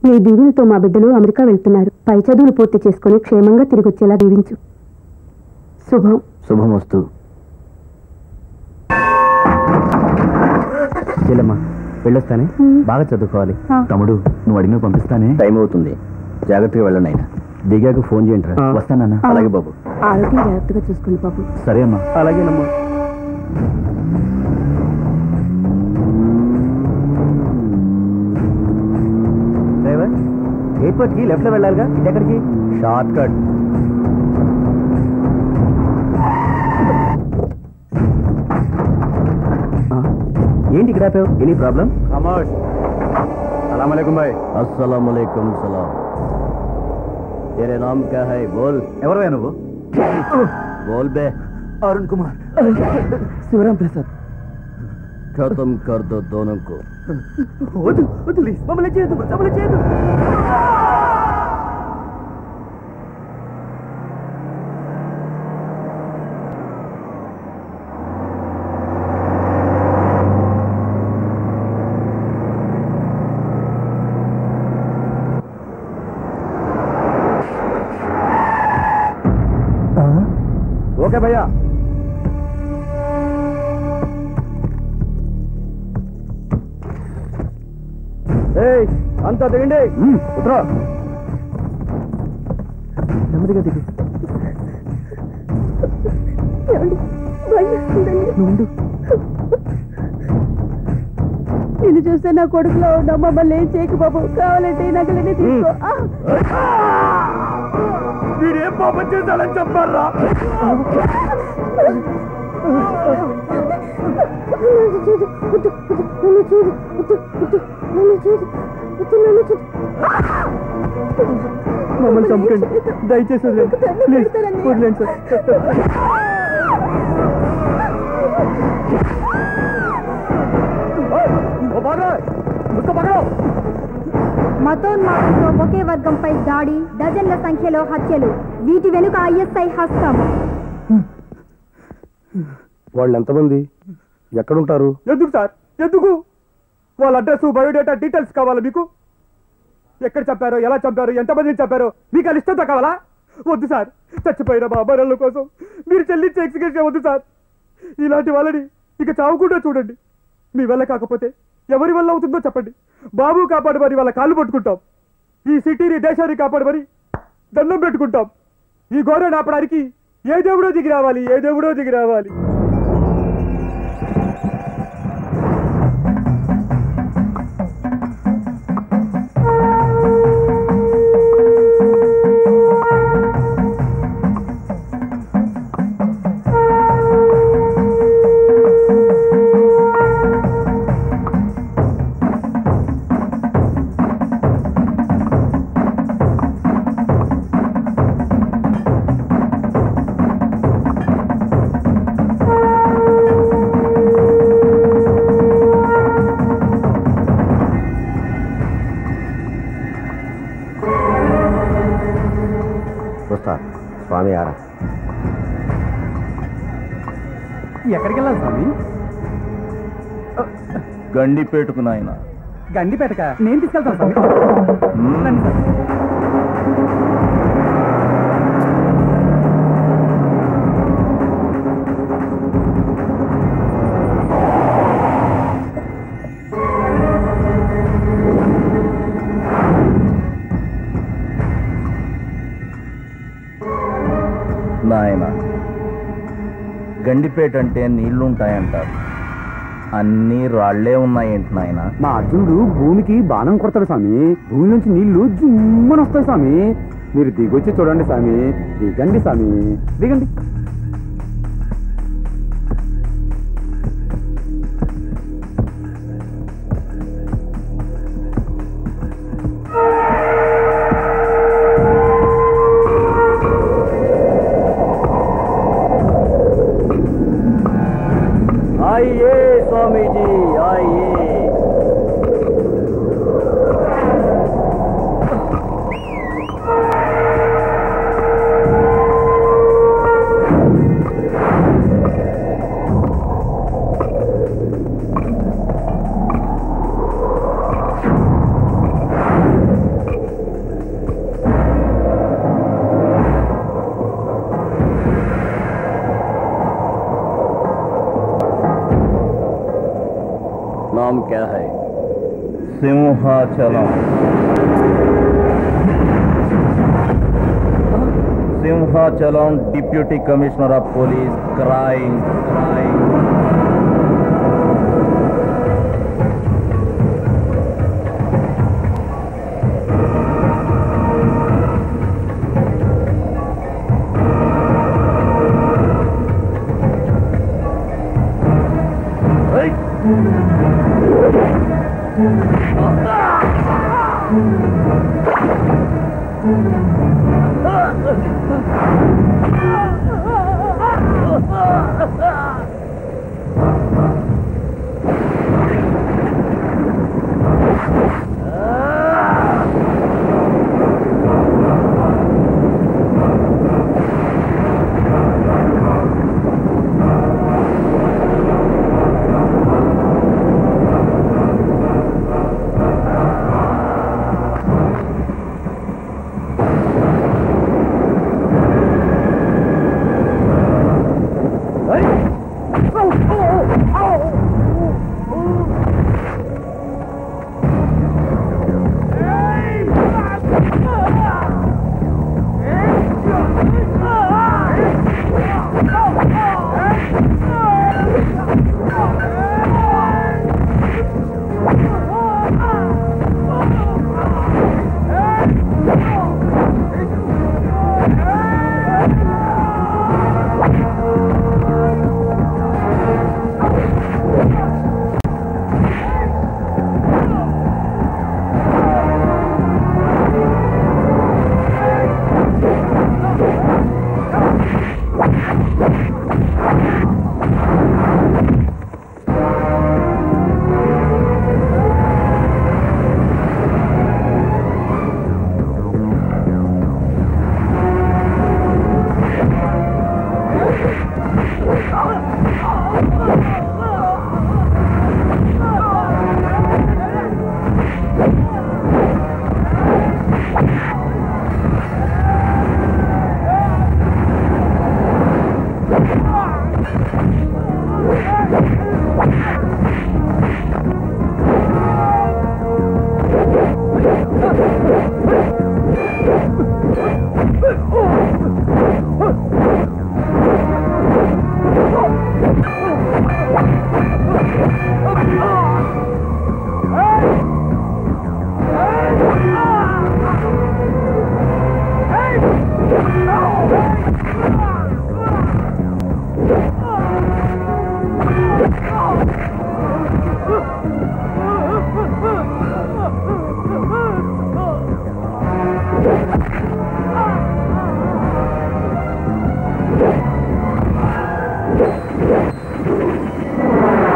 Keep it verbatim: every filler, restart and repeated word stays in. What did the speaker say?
నీ దీవెనతో మా బిడ్డలు అమెరికా వెళ్తున్నారు. పై చదువులు పూర్తి చేసుకుని క్షేమంగా తిరిగి వచ్చేలా దీవించు. శుభం. శుభమస్తు. చెల్లమ్మా వెళ్ళొస్తానే, బాగా చదువుకోవాలి. తమ్ముడు నువ్వు అడిగిన పంపిస్తానే. టైం అవుతుంది, జాగ్రత్తగా వెళ్ళండి. ఆయన దిగాక ఫోన్ చేయండి. వస్తానన్నా. అలాగే బాబు. ఆరోగ్యం జాగ్రత్తగా చూసుకోండి బాబు. సరే అమ్మా. అలాగేనమ్మా. డ్రైవర్, ఎయిర్పోర్ట్ కి లెఫ్ట్ లో వెళ్ళాలిగా, ఎక్కడికి? Shortcut. ఏంటి ఇక్కడ ఆపావు? Any problem? సలాం అలైకుం భాయ్. అస్సలాం అలైకుం సలాం. तेरे नाम क्या है? बोल. ఎవరు నువ్వు? बोल बे. అరుణ్ కుమార్. శివరాం ప్రసాద్. खत्म कर दो दोनों को. వద్దు వద్దు ప్లీజ్, మమ్మల్ని చేయదు, మమ్మల్ని చేయదు. ఓకే భయ్యా. ఏయ్ అంతా దిగండి. ఉత్తరా నెమ్మదిగా దిగు. నుండు నేను చూస్తే నా కొడుకులో ఉన్న మమ్మల్ని ఏం చేయకు బాబు. కావాలంటే నగలని తీసుకో. వీడేం పాపం చేశాడని చెప్పారా? మమ్మల్ని చంపకండి దయచేసి, ప్లీజ్ వదిలేండి సార్. మతోన్మాదంతో ఒకే వర్గంపై దాడి, డజన్ల సంఖ్యలో హత్యలు, వీటి వెనుక ఐఎస్ఐ హస్తం. వాళ్ళు ఎంతమంది, ఎక్కడుంటారు? ఎందుకు సార్, ఎందుకు? వాళ్ళ అడ్రస్, బయోడేటా, డీటెయిల్స్ కావాలా మీకు? ఎక్కడ చంపారో, ఎలా చంపారో, ఎంతమందిని చంపారో మీకు ఆ లిస్టంతా కావాలా? వద్దు సార్, చచ్చిపోయిన మా అమ్మాయిల కోసం మీరు చెల్లించే ఎక్స్క్యూషన్ వద్దు సార్. ఇలాంటి వాళ్ళని ఇక చావుకుండా చూడండి. మీ వల్ల కాకపోతే ఎవరి వల్ల అవుతుందో చెప్పండి. బాబు కాపాడమని వాళ్ళ కాళ్ళు పట్టుకుంటాం. ఈ సిటీని, దేశాన్ని కాపాడమని దండం పెట్టుకుంటాం. ఈ ఘోరాన్ని ఆపడానికి ఏ దేవుడో దిగి రావాలి, ఏ దేవుడో దిగి రావాలి. స్వామి ఆరా. ఎక్కడికి వెళ్ళాలి స్వామి? గండిపేటకు నాయన. గండిపేటక? నేను తీసుకెళ్తాను స్వామి. రండి సార్. నాయన, గండిపేట అంటే నీళ్లుంటాయంటారు, అన్నీ రాళ్లే ఉన్నాయేంటి నాయన? మా అర్జునుడు భూమికి బాణం కొడతాడు స్వామి. భూమి నుంచి నీళ్లు జుమ్మని వస్తాయి స్వామి. మీరు దిగొచ్చి చూడండి స్వామి. దిగండి స్వామి, దిగండి. आइए स्वामी जी, आइए. क्या है? Simhachalam. Simhachalam deputy commissioner of police crime crime Yeah.